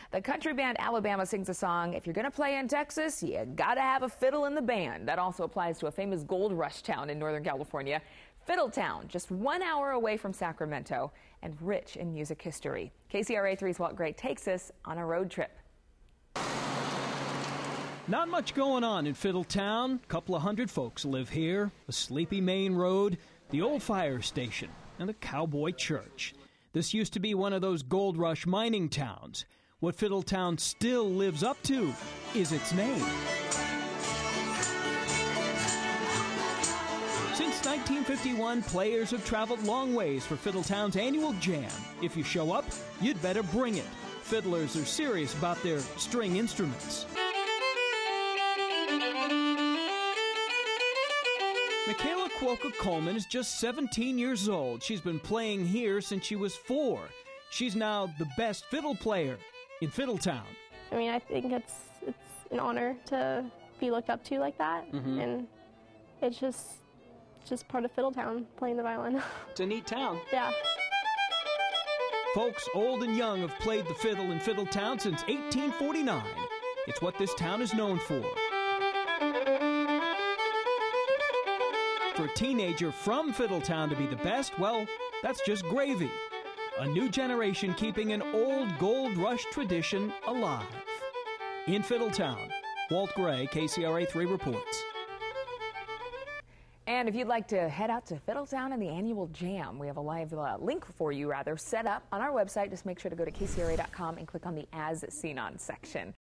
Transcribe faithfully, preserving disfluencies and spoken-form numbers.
The country band Alabama sings a song, if you're going to play in Texas, you got to have a fiddle in the band. That also applies to a famous gold rush town in Northern California, Fiddletown, just one hour away from Sacramento and rich in music history. K C R A three's Walt Gray takes us on a road trip. Not much going on in Fiddletown. A couple of hundred folks live here. A sleepy main road, the old fire station, and a cowboy church. This used to be one of those gold rush mining towns. What Fiddletown still lives up to is its name. Since nineteen fifty-one, players have traveled long ways for Fiddletown's annual jam. If you show up, you'd better bring it. Fiddlers are serious about their string instruments. Michaela Cuoca Coleman is just seventeen years old. She's been playing here since she was four. She's now the best fiddle player in Fiddletown. I mean, I think it's it's an honor to be looked up to like that, mm-hmm. and it's just just part of Fiddletown, playing the violin. It's a neat town. Yeah. Folks old and young have played the fiddle in Fiddletown since eighteen forty-nine. It's what this town is known for. For a teenager from Fiddletown to be the best, well, that's just gravy. A new generation keeping an old gold rush tradition alive. In Fiddletown, Walt Gray, K C R A three reports. And if you'd like to head out to Fiddletown and the annual jam, we have a live uh, link for you, rather, set up on our website. Just make sure to go to K C R A dot com and click on the As Seen On section.